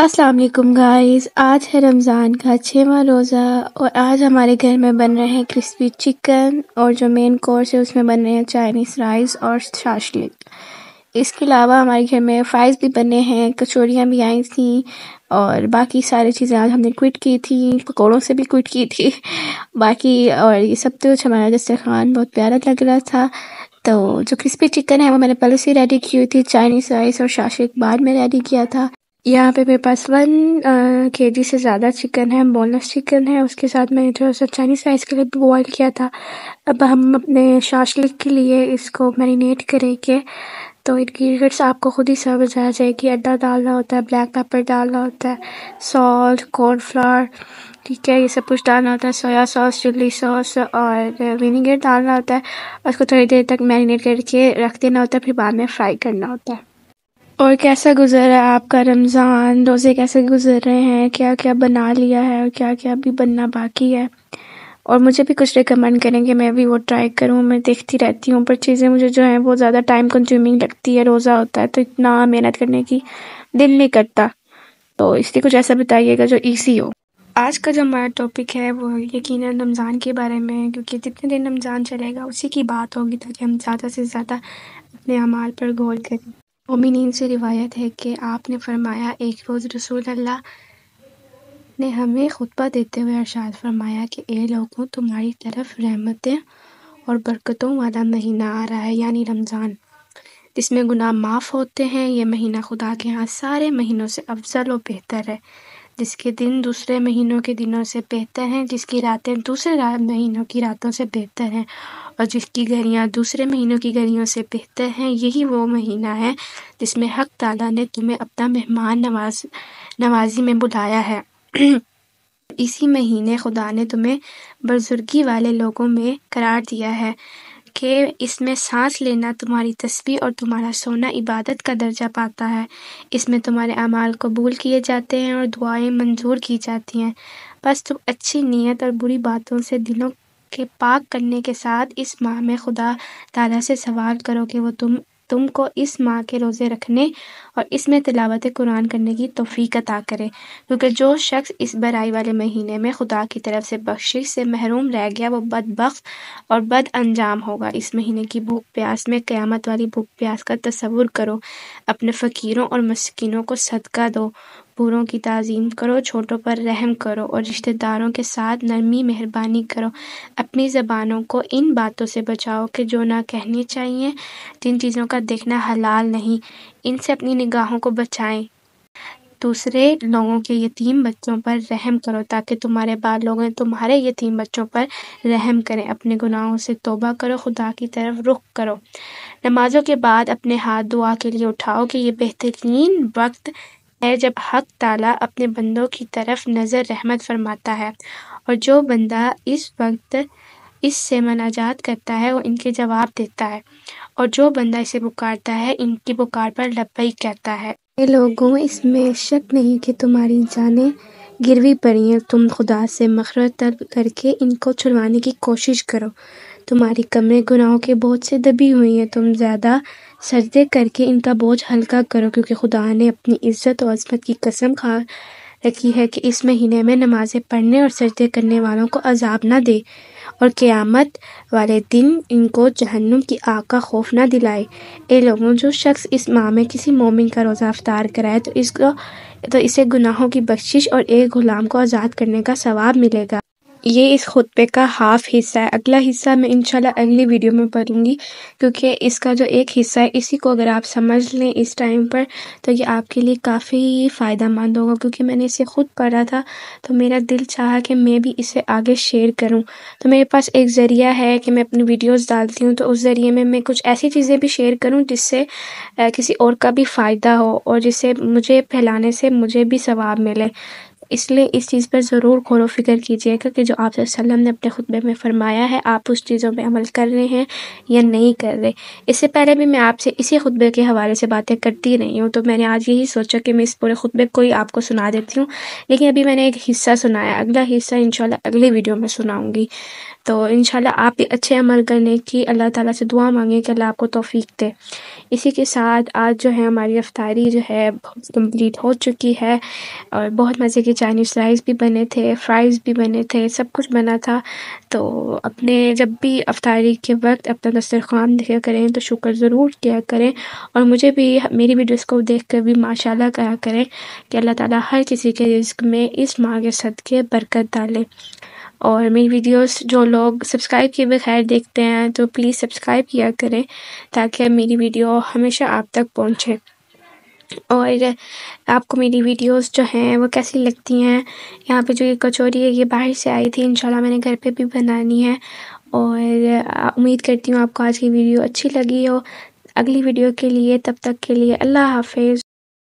السلام علیکم گائز، آج ہے رمضان کا 6واں روزہ اور آج ہمارے گھر میں بن رہے ہیں کرسپی چکن اور جو مین کورس ہے اس میں بن رہے ہیں چائنیز رائس اور شاشلک۔ اس کے علاوہ ہمارے گھر میں فرائز بھی بنے ہیں، کچوریاں بھی آئی تھیں اور باقی ساری چیزیں آج ہم نے کوئٹ کی تھی، پکوڑوں سے بھی کوئٹ کی تھی باقی اور یہ سب کچھ ہمارا دسترخوان بہت پیارا لگ رہا تھا۔ تو جو کرسپی چکن ہے وہ میں نے پہلے سے ریڈی کی ہوئی تھی، چائنیز رائس اور شاشلک بعد میں ریڈی کیا تھا۔ یہاں پہ میرے پاس 1 kg سے زیادہ چکن ہے، بون لیس چکن ہے، اس کے ساتھ میں نے تھوڑا سا چائنیز رائس کے لیے بھی بوائل کیا تھا۔ اب ہم اپنے شاشلک کے لیے اس کو میرینیٹ کریں گے، تو انگریڈینٹس آپ کو خود ہی سمجھ آ جائے گی۔ انڈا ڈالنا ہوتا ہے، بلیک پیپر ڈالنا ہوتا ہے، سالٹ، کارن فلاور، ٹھیک ہے، یہ سب کچھ ڈالنا ہوتا ہے، سویا ساس، چلی ساس اور ونیگر ڈالنا ہوتا ہے اور اس کو تھوڑی دیر تک میرینیٹ کر کے رکھ دینا ہوتا ہے، پھر بعد میں فرائی کرنا ہوتا ہے۔ اور کیسا گزر رہا ہے آپ کا رمضان؟ روزے کیسے گزر رہے ہیں؟ کیا کیا بنا لیا ہے اور کیا کیا ابھی بننا باقی ہے؟ اور مجھے بھی کچھ ریکمینڈ کریں کہ میں بھی وہ ٹرائی کروں۔ میں دیکھتی رہتی ہوں پر چیزیں مجھے جو ہیں وہ زیادہ ٹائم کنزیومنگ لگتی ہے، روزہ ہوتا ہے تو اتنا محنت کرنے کی دل نہیں کرتا، تو اس لیے کچھ ایسا بتائیے گا جو ایزی ہو۔ آج کا جو ہمارا ٹاپک ہے وہ یقیناً رمضان کے بارے میں ہے، کیونکہ جتنے دن رمضان چلے گا اسی کی بات ہوگی تاکہ ہم زیادہ سے زیادہ اپنے اعمال پر غور کریں۔ مومنین سے روایت ہے کہ آپ نے فرمایا، ایک روز رسول اللہ نے ہمیں خطبہ دیتے ہوئے ارشاد فرمایا کہ اے لوگوں، تمہاری طرف رحمتیں اور برکتوں والا مہینہ آ رہا ہے، یعنی رمضان، جس میں گناہ معاف ہوتے ہیں۔ یہ مہینہ خدا کے ہاں سارے مہینوں سے افضل و بہتر ہے، جس کے دن دوسرے مہینوں کے دنوں سے بہتر ہیں، جس کی راتیں دوسرے مہینوں کی راتوں سے بہتر ہیں اور جس کی گھڑیاں دوسرے مہینوں کی گھڑیوں سے بہتر ہیں۔ یہی وہ مہینہ ہے جس میں حق تعالیٰ نے تمہیں اپنا مہمان نوازی میں بلایا ہے۔ اسی مہینے خدا نے تمہیں بزرگی والے لوگوں میں قرار دیا ہے کہ اس میں سانس لینا تمہاری تسبیح اور تمہارا سونا عبادت کا درجہ پاتا ہے۔ اس میں تمہارے اعمال قبول کیے جاتے ہیں اور دعائیں منظور کی جاتی ہیں۔ بس تم اچھی نیت اور بری باتوں سے دلوں کے پاک کرنے کے ساتھ اس ماہ میں خدا تعالیٰ سے سوال کرو کہ وہ تم کو اس ماہ کے روزے رکھنے اور اس میں تلاوت قرآن کرنے کی توفیق عطا کرے، کیونکہ جو شخص اس برائی والے مہینے میں خدا کی طرف سے بخشش سے محروم رہ گیا وہ بدبخت اور بد انجام ہوگا۔ اس مہینے کی بھوک پیاس میں قیامت والی بھوک پیاس کا تصور کرو، اپنے فقیروں اور مسکینوں کو صدقہ دو، بوڑھوں کی تعظیم کرو، چھوٹوں پر رحم کرو اور رشتہ داروں کے ساتھ نرمی مہربانی کرو۔ اپنی زبانوں کو ان باتوں سے بچاؤ کہ جو نہ کہنی چاہیے، جن چیزوں کا دیکھنا حلال نہیں، ان سے اپنی نگاہوں کو بچائیں۔ دوسرے لوگوں کے یتیم بچوں پر رحم کرو تاکہ تمہارے بعد لوگ تمہارے یتیم بچوں پر رحم کریں۔ اپنے گناہوں سے توبہ کرو، خدا کی طرف رخ کرو۔ نمازوں کے بعد اپنے ہاتھ دعا کے لیے اٹھاؤ کہ یہ بہترین وقت ہے جب حق تعالیٰ اپنے بندوں کی طرف نظر رحمت فرماتا ہے، اور جو بندہ اس وقت اس سے مناجات کرتا ہے وہ ان کے جواب دیتا ہے، اور جو بندہ اسے پکارتا ہے ان کی پکار پر لبیک کہتا ہے۔ اے لوگوں، اس میں شک نہیں کہ تمہاری جانیں گروی پڑی ہیں، تم خدا سے مغفرت طلب کر کے ان کو چھڑوانے کی کوشش کرو۔ تمہاری کمریں گناہوں کے بوجھ سے دبی ہوئی ہیں، تم زیادہ سجدے کر کے ان کا بوجھ ہلکا کرو، کیونکہ خدا نے اپنی عزت و عظمت کی قسم کھا رکھی ہے کہ اس مہینے میں نمازیں پڑھنے اور سجدے کرنے والوں کو عذاب نہ دے اور قیامت والے دن ان کو جہنم کی آگ کا خوف نہ دلائے۔ اے لوگوں، جو شخص اس ماہ میں کسی مومن کا روزہ افطار کرائے تو اسے گناہوں کی بخشش اور ایک غلام کو آزاد کرنے کا ثواب ملے گا۔ یہ اس خطبے کا ہاف حصہ ہے، اگلا حصہ میں انشاءاللہ اگلی ویڈیو میں پڑھوں گی، کیونکہ اس کا جو ایک حصہ ہے اسی کو اگر آپ سمجھ لیں اس ٹائم پر تو یہ آپ کے لیے کافی فائدہ مند ہوگا، کیونکہ میں نے اسے خود پڑھا تھا تو میرا دل چاہا کہ میں بھی اسے آگے شیئر کروں۔ تو میرے پاس ایک ذریعہ ہے کہ میں اپنی ویڈیوز ڈالتی ہوں، تو اس ذریعے میں کچھ ایسی چیزیں بھی شیئر کروں جس سے کسی اور کا بھی فائدہ ہو اور جس سے مجھے پھیلانے سے مجھے بھی ثواب ملے۔ اس لیے اس چیز پر ضرور غور و فکر کیجیے گا کہ جو آپ صلی اللہ علیہ وسلم نے اپنے خطبے میں فرمایا ہے آپ اس چیزوں پہ عمل کر رہے ہیں یا نہیں کر رہے۔ اس سے پہلے بھی میں آپ سے اسی خطبے کے حوالے سے باتیں کرتی رہی ہوں، تو میں نے آج یہی سوچا کہ میں اس پورے خطبے کو ہی آپ کو سنا دیتی ہوں، لیکن ابھی میں نے ایک حصہ سنایا، اگلا حصہ انشاءاللہ اگلی ویڈیو میں سناؤں گی۔ تو انشاءاللہ آپ بھی اچھے عمل کرنے کی اللہ تعالیٰ سے دعا مانگیں کہ اللہ آپ کو توفیق دے۔ اسی کے ساتھ آج جو ہے ہماری افطاری جو ہے کمپلیٹ ہو چکی ہے، اور بہت مزے کے چائنیز رائس بھی بنے تھے، فرائز بھی بنے تھے، سب کچھ بنا تھا۔ تو اپنے جب بھی افطاری کے وقت اپنا دسترخوان دیکھا کریں تو شکر ضرور کیا کریں، اور مجھے بھی میری ویڈیوز کو دیکھ کر بھی ماشاءاللہ کہا کریں کہ اللہ تعالیٰ ہر کسی کے رزق میں اس ماہ کے صدقے برکت ڈالے۔ اور میری ویڈیوز جو لوگ سبسکرائب کیے بغیر دیکھتے ہیں تو پلیز سبسکرائب کیا کریں تاکہ میری ویڈیو ہمیشہ آپ تک پہنچے۔ اور آپ کو میری ویڈیوز جو ہیں وہ کیسی لگتی ہیں؟ یہاں پہ جو یہ کچوری ہے یہ باہر سے آئی تھی، انشاءاللہ میں نے گھر پہ بھی بنانی ہے، اور امید کرتی ہوں آپ کو آج کی ویڈیو اچھی لگی ہو۔ اگلی ویڈیو کے لیے، تب تک کے لیے اللہ حافظ۔